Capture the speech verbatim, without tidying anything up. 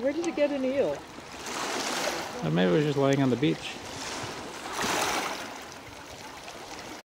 Where did you get an eel? Or maybe it was just lying on the beach.